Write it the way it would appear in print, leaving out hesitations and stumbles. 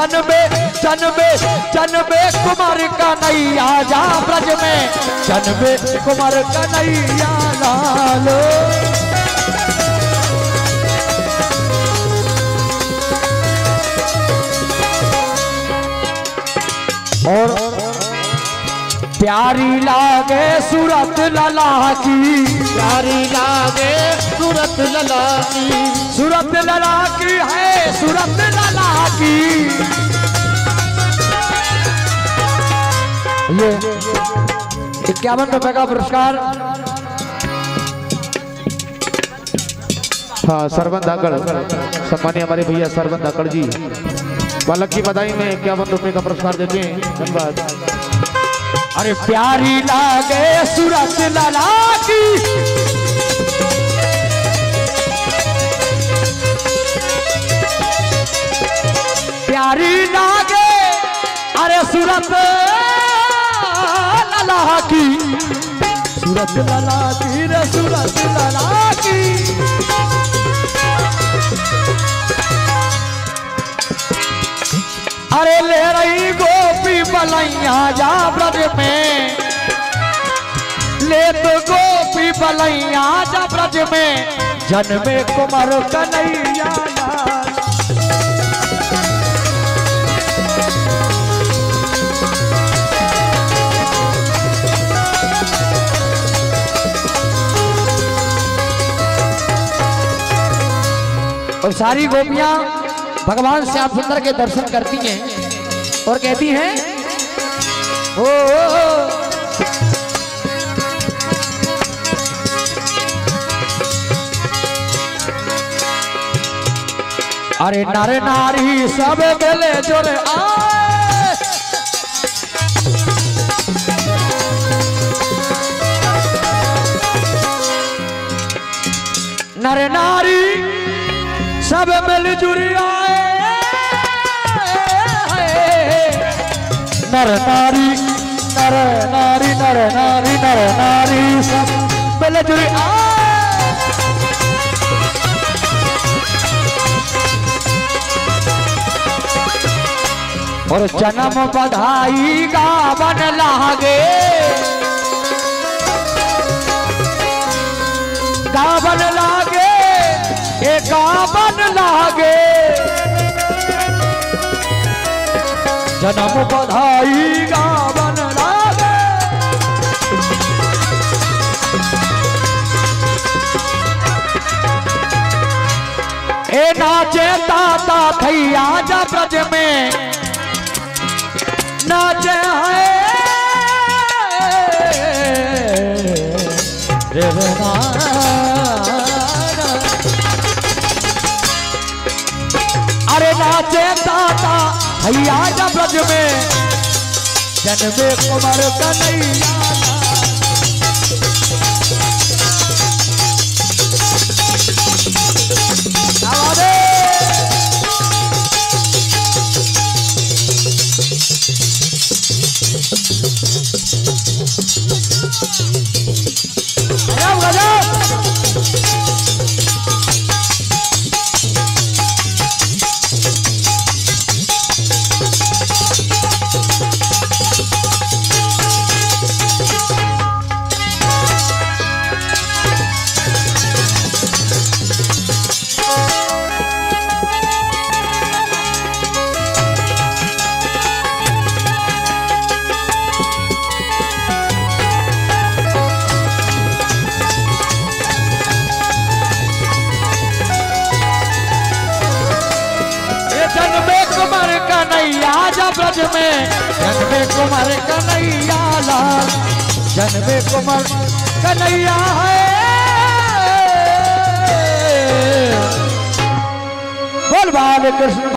जनबे कुमार कन्हैया जा ब्रज में, जनबे कुमार कन्हैया लालो। और प्यारी लागे सूरत लला की, प्यारी लागे सूरत लला की, सूरत लला की है, सूरत लला की। ये 51 रुपए का पुरस्कार हाँ सरबंद धाकड़, सम्मानीय हमारे भैया सरबंद धाकड़ जी बालक की बधाई में 51 रुपए का पुरस्कार देते हैं। धन्यवाद। अरे प्यारी लागे सूरत लला की, प्यारी लागे अरे सूरत लला की, सूरत लला की रे सूरत लला की। अरे ले रही गोपी बलैया जा ब्रज में, ले तो गोपी बलैया जा ब्रज में, जनबे कुमार कन्हैया लाल। और सारी गोपियां भगवान श्याम सुंदर के दर्शन करती हैं और कहती हैं ओ, अरे नर नारी सब मिले जुले आए, नर नारी सब मिल जुल आए, नर नारी नर नारी नर नारी नर नारी सब मिल जुल आए। और जन्म बधाई गावन लागे, गावन लागे गावन लागे, जन्म बधाई गावन लागे। ए नाचे ताता थैया जा ब्रज में, नाचे है रे अरे नाचे ताता भैया जा ब्रज में, जनबे कुमार कन्हैया। ब्रज में जनबे कुमार कन्हैया लाल, जनबे कुमार कन्हैया है। बोल बाल कृष्ण।